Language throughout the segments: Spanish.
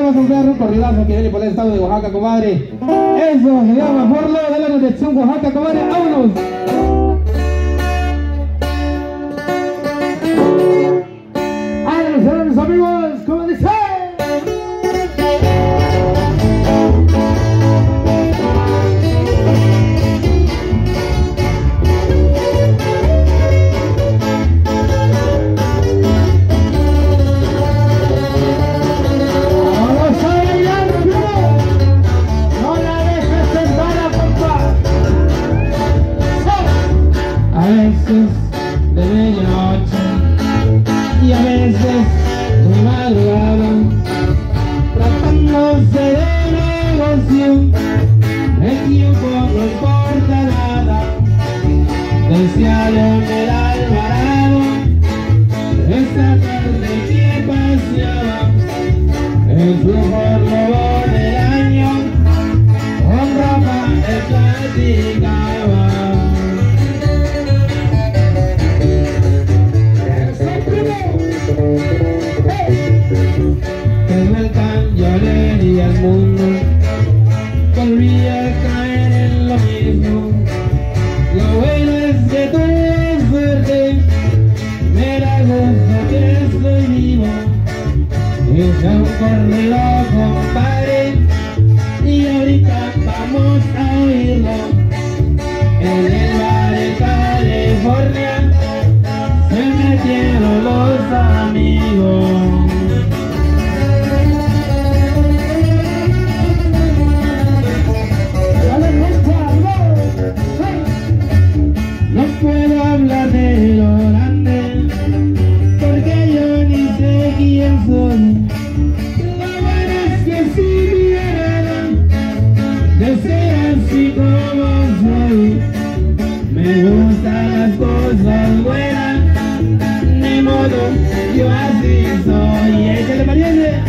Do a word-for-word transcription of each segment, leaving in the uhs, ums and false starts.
vamos a hacer un corridazo que viene por el estado de Oaxaca, comadre. Eso se llama Por lo de la dirección Oaxaca, comadre. ¡Vámonos! ¡Vámonos, mis amigos! ¿Cómo dice? De medianoche y a veces de madrugada, tratándose de negocio, el tiempo no importa nada. Decía Leonel Alvarado, esta tarde que paseaba el mejor lobo del año, con ropa él platicaba. Y al mundo volvía a caer en lo mismo. Lo bueno es que tú eres fuerte, me da gusto que estoy vivo. Hice un corrido, compadre, y ahorita vamos a oírlo. En el bar de California se metieron los amigos. No puedo hablar de lo grande, porque yo ni sé quién soy. Lo bueno es que si vieran de ser así como soy, me gustan las cosas buenas, ni modo, yo así soy. ¡Échale, pariente!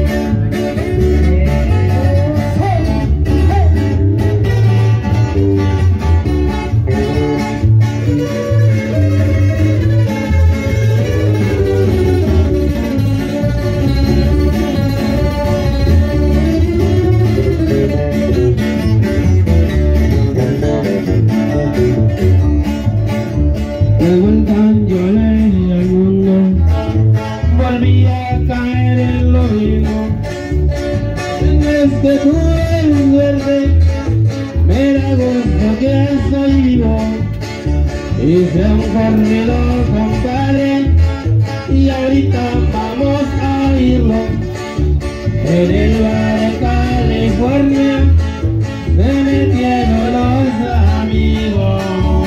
Luego el caño le al mundo volvía a caer en lo mismo. En este tú eres verde, me da gusto que estoy vivo. Hice un corrido, compadre, y ahorita vamos a oírlo. En el bar de California se metieron los amigos.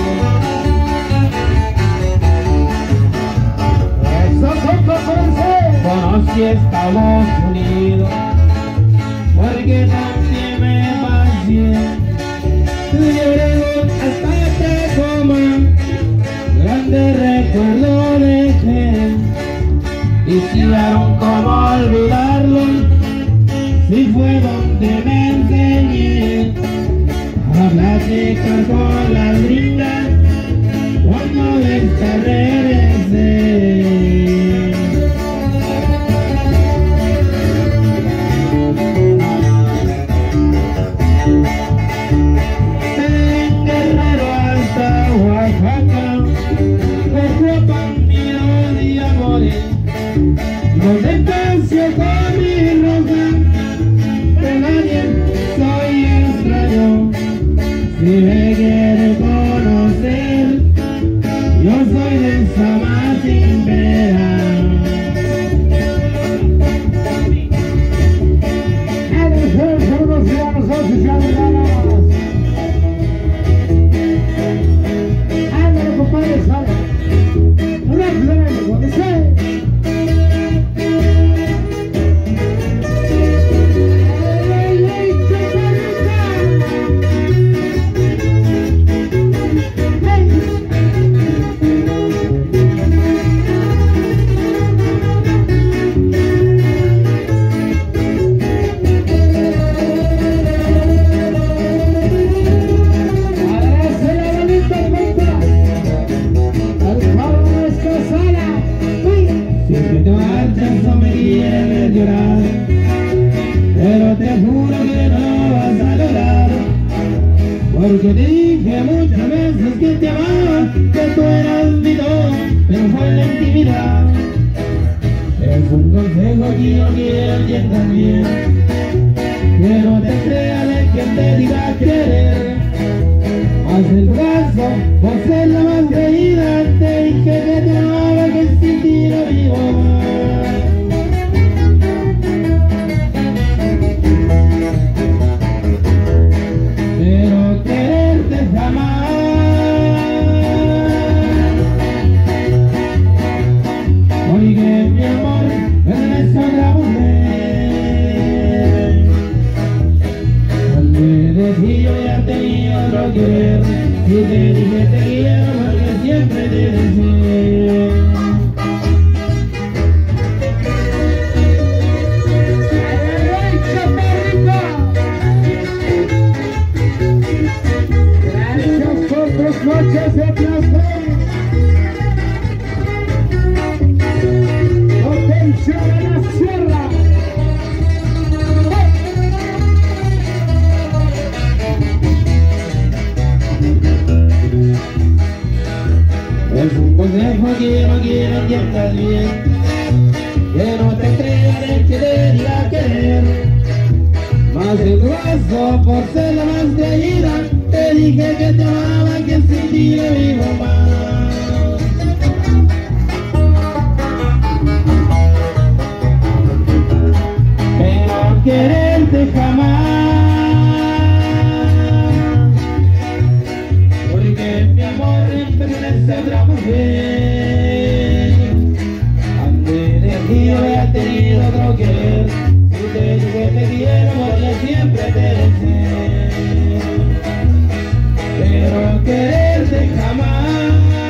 Conocí Estados Unidos porque también me pasé. Lloré hasta Tacoma, grande recuerdo dejé. Hicieron como olvidarlo, si fue donde me enseñé a platicar con las lindas cuando de esta regresé. No te canses con mi rosa, de nadie soy extraño. Si me quieres con muchas veces que te amaba, que tú eras mi todo, pero fue en la intimidad. Es un consejo que yo quiero entiendas bien, que no te creas de quien te diga querer. Haz el caso, por ser la más querida, te dije que te amaba, que sin ti no vivo más. Pero quererte jamás, oye mi amor, eres otra mujer. Cuando eres y yo ya tenía otro querer, y te dije te quiero porque siempre te deseé. Gracias por tus noches de placer. Potencia de la sierra. Es un consejo que no quiero que entiendas bien, que no te creas de que te diga querer. Más el grueso por ser la más querida, te dije que te amaba, que sin ti no vivo más. Pero quererte jamás, porque mi amor pertenece a otra mujer. Antes de ti yo había tenido otro querer, si te dije te quiero porque siempre te deseé. Pero quererte jamás,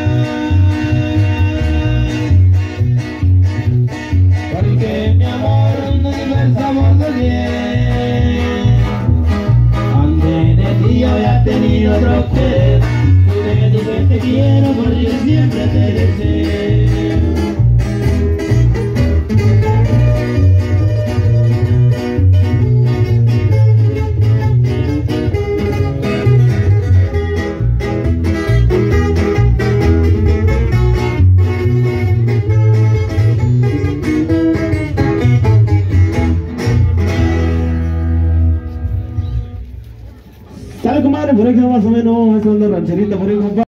porque mi amor no es el sabor de bien. Antes de ti yo había tenido otro querer, si te dije te quiero porque siempre te deseé. Sale, comadre, por ahí quedó más o menos esa onda rancherita por ahí, compadre.